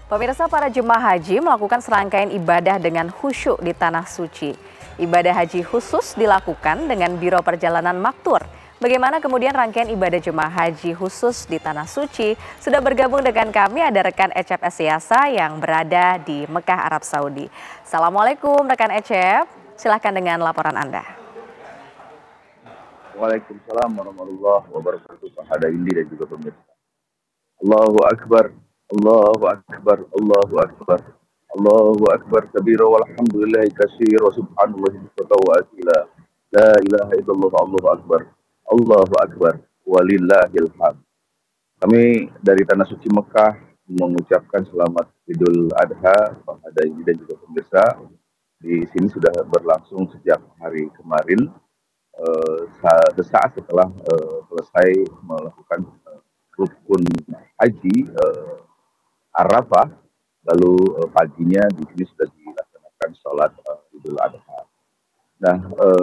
Pemirsa, para jemaah haji melakukan serangkaian ibadah dengan khusyuk di Tanah Suci. Ibadah haji khusus dilakukan dengan Biro Perjalanan Maktur. Bagaimana kemudian rangkaian ibadah jemaah haji khusus di Tanah Suci? Sudah bergabung dengan kami ada rekan Ecep Esiasa yang berada di Mekah, Arab Saudi. Assalamualaikum rekan Ecep, silahkan dengan laporan Anda. Waalaikumsalam warahmatullahi wabarakatuh. Ada Indi dan juga pemirsa. Allahu Akbar, Allahu Akbar, Allahu Akbar, Allahu Akbar kabira walhamdulillahi katsira wa subhanallahi wa asila. La ilaha illallah, Allahu Akbar, Allahu Akbar, walillahil hamd. Kami dari Tanah Suci Mekah mengucapkan selamat Idul Adha kepada Indi dan juga pemirsa. Di sini sudah berlangsung sejak hari kemarin. Sesaat setelah selesai melakukan rukun haji Arafah, lalu paginya di sini sudah dilaksanakan sholat Idul Adha. Nah,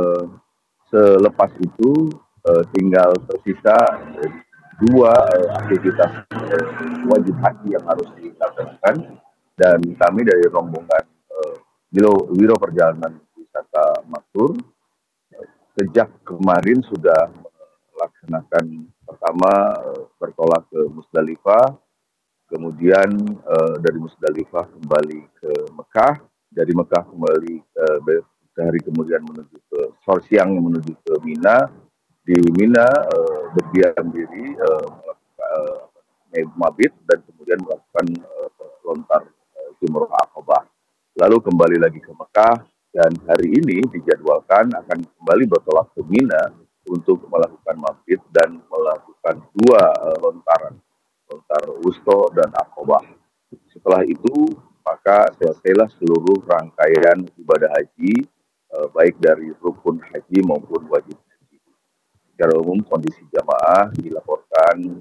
selepas itu tinggal tersisa dua aktivitas wajib haji yang harus dilaksanakan, dan kami dari rombongan Biro Perjalanan Wisata Maktur sejak kemarin sudah melaksanakan pertama bertolak ke Musdalifah, kemudian dari Musdalifah kembali ke Mekah, dari Mekah kembali sehari kemudian menuju ke siang menuju ke Mina. Di Mina berdiam diri melakukan mabit dan kemudian melakukan lontar jumroh Aqabah. Lalu kembali lagi ke Mekah. Dan hari ini dijadwalkan akan kembali bertolak ke Mina untuk melakukan mabit dan melakukan dua lontaran, lontar wusto dan Aqabah. Setelah itu maka selesailah seluruh rangkaian ibadah haji, baik dari rukun haji maupun wajib haji. Secara umum kondisi jamaah dilaporkan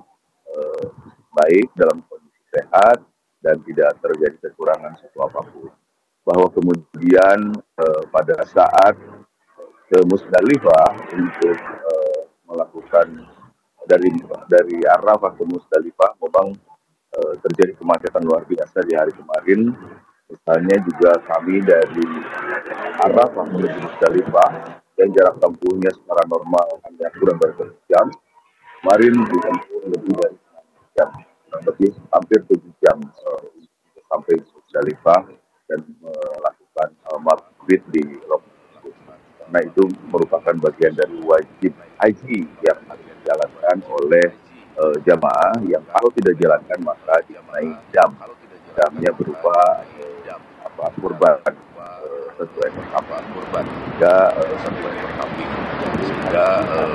baik, dalam kondisi sehat dan tidak terjadi kekurangan suatu apapun. Bahwa kemudian pada saat ke Musdalifah untuk melakukan dari Arafah ke Musdalifah memang terjadi kemacetan luar biasa di hari kemarin. Misalnya juga kami dari Arafah menuju Musdalifah yang jarak tempuhnya secara normal hanya kurang dari 1 jam, kemarin ditempuh lebih dari 6 jam, lebih hampir 7 jam sampai Musdalifah dan melakukan mabit di lokasi tersebut. Karena itu merupakan bagian dari wajib haji yang harus dijalankan oleh jamaah yang kalau tidak dijalankan maka dikenai dam. Damnya berupa kurban, satu ekor kurban, satu ekor kambing, sehingga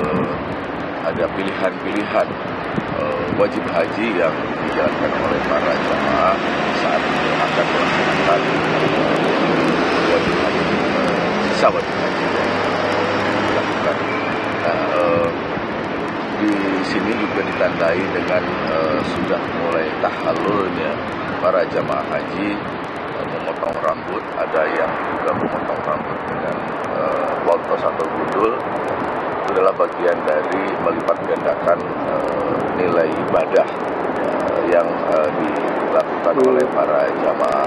ada pilihan-pilihan wajib haji yang dijalankan oleh para jamaah saat ini akan melaksanakan wajib haji, sisa wajib haji yang dilakukan. Nah, di sini juga ditandai dengan sudah mulai tahallulnya para jamaah haji memotong rambut. Ada yang juga memotong rambut dengan waltos atau gundul. Itu adalah bagian dari melipat gandakan nilai ibadah yang dilakukan oleh para jamaah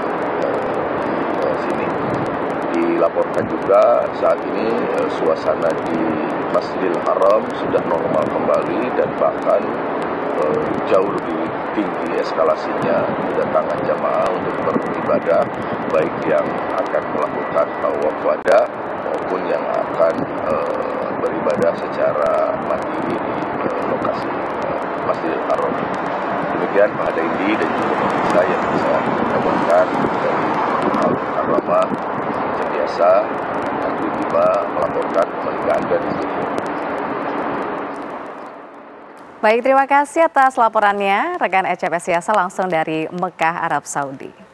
di sini. Dilaporkan juga saat ini suasana di Masjidil Haram sudah normal kembali dan bahkan jauh lebih tinggi eskalasinya kedatangan jamaah untuk beribadah, baik yang akan melakukan tawaf wada maupun yang akan beribadah secara mandiri di lokasi Masjidil Haram. Demikian Pak Indi dan juga pemirsa yang bisa dikabarkan dari Al-Karamah biasa nanti tiba melaporkan kembali ke Anda di studio. Baik, terima kasih atas laporannya rekan Ecep Esiasa langsung dari Mekah, Arab Saudi.